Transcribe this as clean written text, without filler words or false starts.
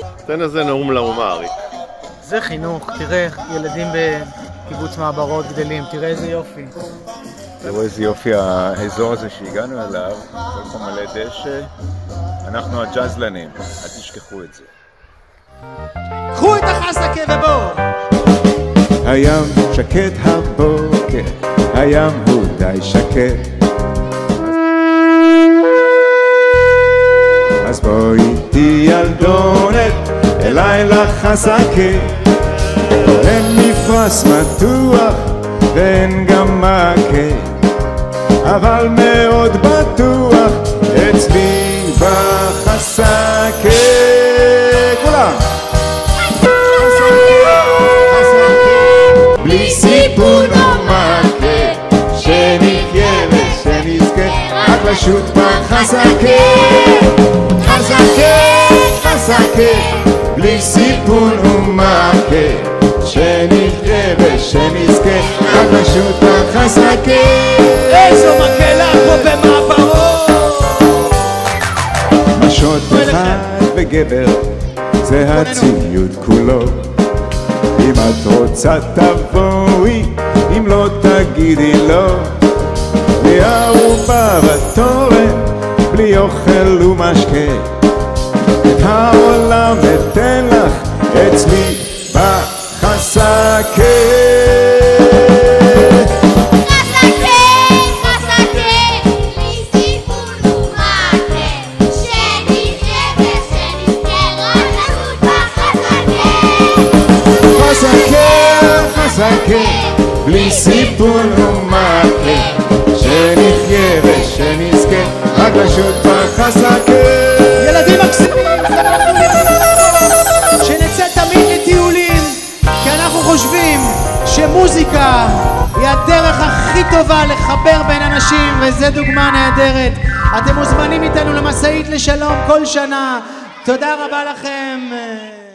תן איזה נאום לאומה, אריק. זה חינוך, תראה ילדים בקיבוץ מעברות גדלים, תראה איזה יופי. תראו איזה יופי האזור הזה שהגענו אליו, כל פה מלא דשא. אנחנו הג'אזלנים, אל תשכחו את זה. קחו את החסקה ובואו! הים שקט הבוקר, הים הוא די שקט. אז בואי איתי ילדונת, אליי לחסקה. אין מפרש מתוח ואין גם מכה, אבל מאוד בטוח אצלי בחסקה. כולם! בלי סיפון או מכה, שנחיה ושנזכה, רק לשוט בחסקה. חסקה, חסקה, בלי סיפון ומכה, שנחיה ושנזכה, רק לשוט בחסקה. איזו מקהלה פה במעברות! משות אחד וגבר, זה הציוד כולו. אם את רוצה תבואי, אם לא תגידי לא. בלי ערובה ותורן, בלי אוכל ומשקה, את העולם אתן לך אצלי בחסקה. בלי סיפון ומכה, שנחיה ושנזכה, רק לשוט בחסקה. ילדים מקסימים, שנצא תמיד לטיולים, כי אנחנו חושבים שמוזיקה היא הדרך הכי טובה לחבר בין אנשים, וזו דוגמה נהדרת. אתם מוזמנים איתנו למסעית לשלום כל שנה. תודה רבה לכם.